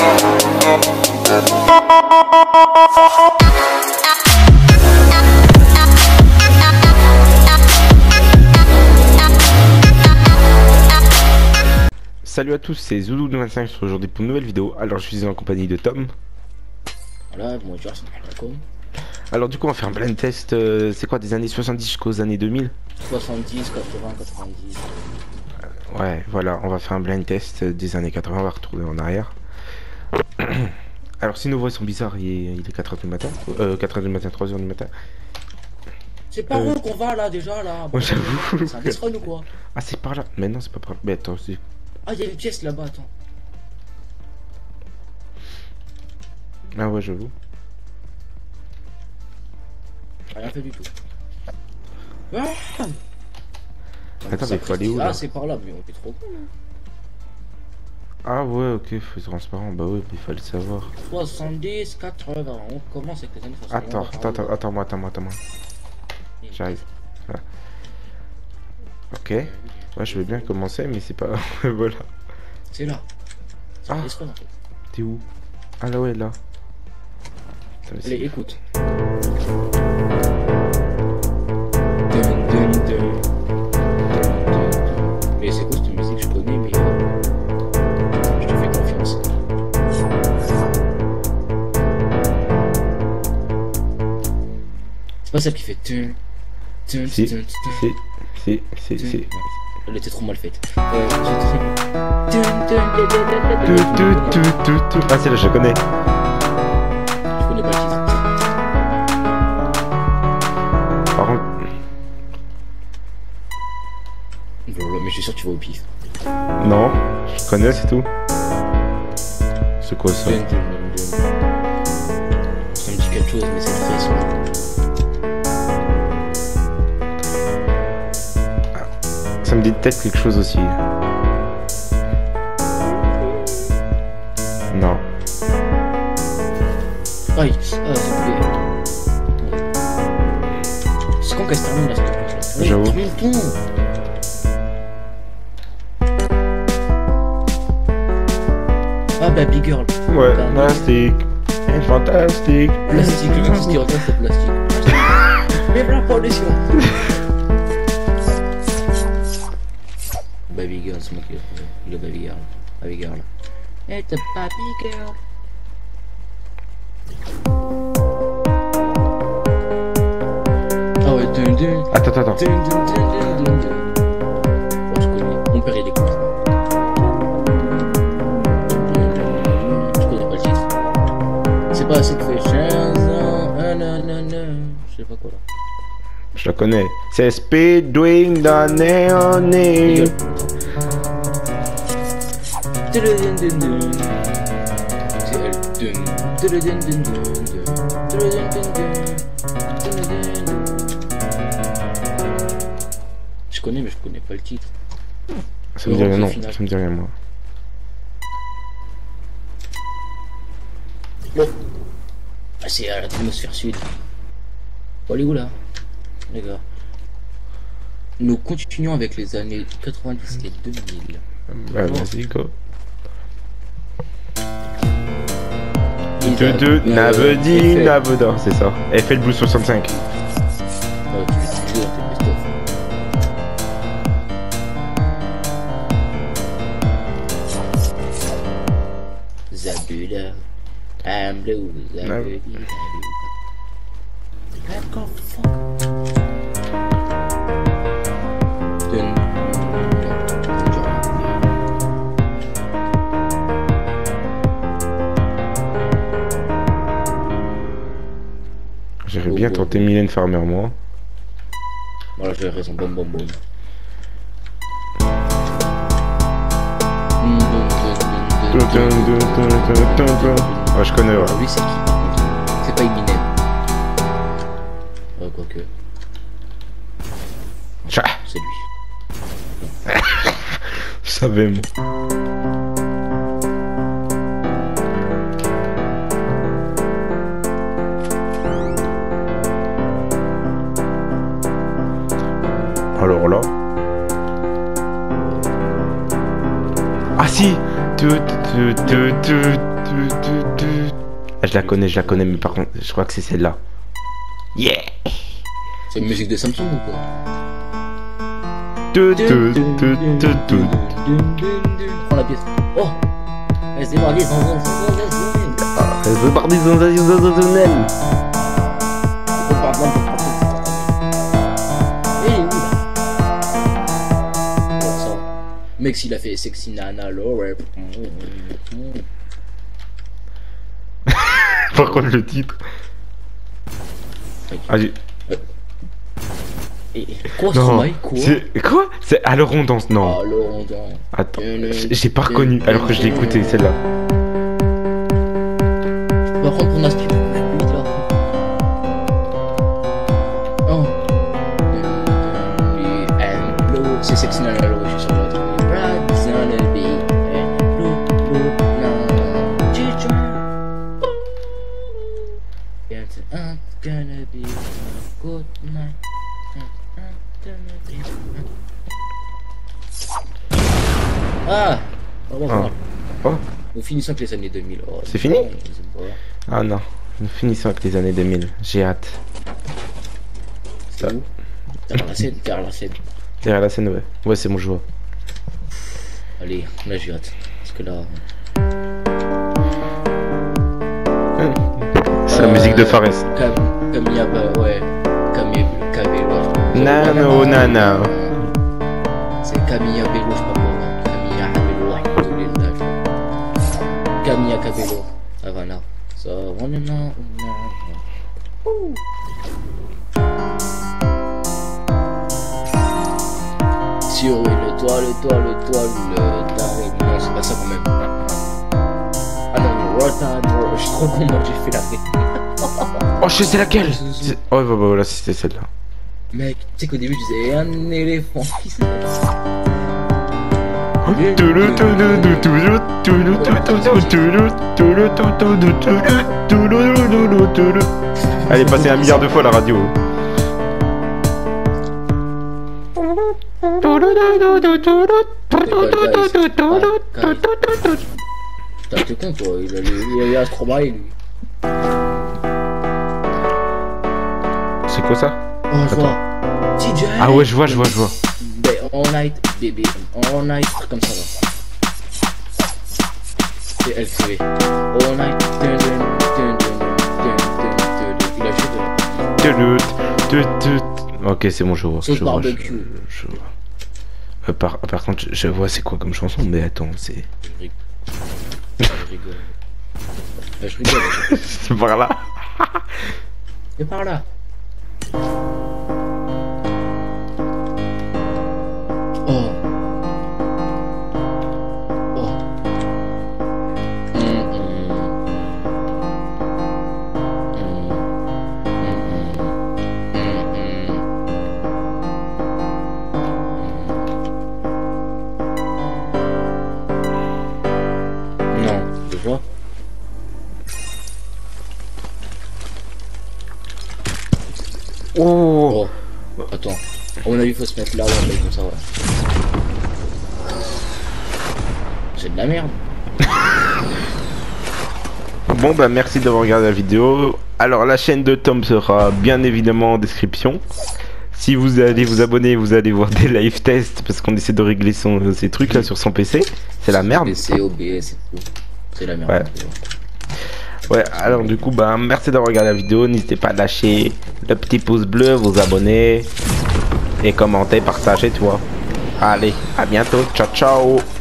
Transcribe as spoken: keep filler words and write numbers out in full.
Salut à tous, c'est Zoulou vingt-cinq sur aujourd'hui pour une nouvelle vidéo. Alors je suis en compagnie de Tom. Voilà, bonjour, c'est Malcolm. Alors du coup on va faire un blind test, euh, c'est quoi, des années soixante-dix jusqu'aux années deux mille? soixante-dix, quatre-vingts, quatre-vingt-dix. Ouais, voilà, on va faire un blind test des années quatre-vingts, on va retourner en arrière. Alors si nos voix sont bizarres, il est, il est quatre heures du matin, euh, quatre heures du matin, trois heures du matin. C'est par euh... où qu'on va là déjà là? Bon, j'avoue. C'est un dessin ou quoi? Ah c'est par là, mais non c'est pas par là, mais attends, c'est... Ah, il y a une pièce là-bas, attends. Ah ouais, j'avoue. Rien fait du tout. Ah, attends, mais il faut aller où là? Ah, c'est par là, mais on est trop con. Ah ouais, ok, faut être transparent, bah ouais, il fallait savoir. soixante-dix, quatre-vingts, on commence avec les années soixante. Attends, attends, attends, attends, moi, attends, moi, attends, moi. J'arrive. Voilà. Ok. Ouais, je veux bien commencer, mais c'est pas... voilà. C'est là. Ah. T'es où? Ah là ouais, là. Allez, écoute. Mais c'est quoi cette musique? Je connais, mais je te fais confiance. C'est pas celle qui fait tu. Si, si, si, si, si. Elle était trop mal faite. Ah c'est là, je connais. Je connais pas le titre. Par contre... Mais je suis sûr que tu vas au pif. Non, je connais, c'est tout. C'est quoi ça? Ça me dit quelque chose, mais c'est très sombre. Ça me dit peut-être quelque chose aussi. Non. Aïe, ah, s'il te plaît. C'est quand qu'elle se termine là, cette place-là? J'avoue. Ah, Baby Girl. Ouais, plastique. Fantastique. Plastique, le tout ce qui revient, c'est plastique. Mais voilà, pas les siens. Baby Girl, c'est moi qui l'ai trouvé. Le Baby Girl. Baby Girl. It's a Baby Girl. Ah ouais, dun dun. Attends, attends, attends. Dun dun dun dun dun dun. Oh, je connais. Mon père, il écoute. Je connais pas le titre. C'est pas assez que fait. Je sais pas quoi là. Je la connais. C'est Speedwing dans Néoné. C'est elle. Je connais, mais je connais pas le titre. Ça me dit rien, non. Ça me dit rien, moi. Bon. Ah, c'est à l'atmosphère sud. Bon, allez où là, les gars? Nous continuons avec les années quatre-vingt-dix et deux mille. Bah, vas-y, go. deux deux, Navedi, Navoda, c'est ça. Elle fait le Blue soixante-cinq. Ah, tu veux jouer dans tes best-of. Zabula, I'm blue, Zabudi, Zabudi. J'aurais bien tenté Mylène Farmer, moi. Voilà, j'ai raison, bom bom bom. Ah, je connais, ouais. Lui, c'est qui par contre? C'est pas Eminem. Ouais, quoique. C'est lui. Je savais, moi. Alors là. Ah si. Tu tu tu tu Ah, je la connais, je la connais, mais par contre, je crois que c'est celle-là. Yeah. C'est une musique de Samsung ou quoi? Prends la pièce. Oh. C'est parti, c'est parti, sensationnel. Mec, s'il a fait Sexy Nana, Lore. Par contre, le titre. Ah, j'ai... Quoi, non, quoi c'est... Quoi c'est... Alors on danse, non. Alors on danse. Attends, j'ai pas reconnu alors que je l'ai écouté, celle-là. Je peux prendre ton aspire plus vite là. Oh. C'est Sexy Nana, Lore, je suis sur l'autre. Gonna be a good night. Ah, oh, bon, ah. Oh. Nous finissons avec les années deux mille. Oh, c'est fini? Ah non, nous finissons avec les années deux mille. J'ai hâte. C'est où? Derrière la scène, derrière la scène. Derrière la scène, ouais. Ouais, c'est mon joueur. Allez, là j'ai hâte. Parce que là... Hum. C'est euh, la musique de Fares. Cam Camilla, bah ouais. Camilla Cabello. Nano, nana. C'est Camilla Bello, je sais pas quoi. Camilla Cabello, Camilla Cabello. Havana. So, wanna know. Sur oui, le toit, le toit, le toit, le taré. Non, c'est pas ça quand même. Ah non, le retard, je suis trop con, moi j'ai fait la fête. Oh, je sais c'est laquelle. Oh, bah, bah, voilà, c'était celle-là. Mec, tu sais qu'au début je disais un éléphant qui se... Elle est passée un milliard de fois la radio. Putain, t'es con toi, il a eu un Stromae lui. C'est quoi ça? Oh, je vois. D J. Ah ouais, je vois, je vois, je vois. All night, baby, all night, comme ça là. C'est L C V. All night, dun dun dun dun dun dun. Il a joué de la... Ok, c'est bon, je vois. Sauce je vois, je, barbecue. je vois. Euh, par, par contre, je, je vois c'est quoi comme chanson, mais attends, c'est... Je rigole. Je rigole. C'est par là. Et par là. Oh. Oh. Mm -mm. Mm Non, tu vois? Oh. Oh. Attends. À mon avis, faut se mettre là, ouais, comme ça, voilà. C'est de la merde. Bon bah merci d'avoir regardé la vidéo. Alors la chaîne de Tom sera bien évidemment en description. Si vous allez vous abonner, vous allez voir des live tests parce qu'on essaie de régler son, ces trucs là sur son P C. C'est la merde. P C, O B S, c'est la merde. Ouais. Ouais, alors du coup, bah merci d'avoir regardé la vidéo. N'hésitez pas à lâcher le petit pouce bleu, vous abonner et commenter, partager, tu vois. Allez, à bientôt. Ciao, ciao.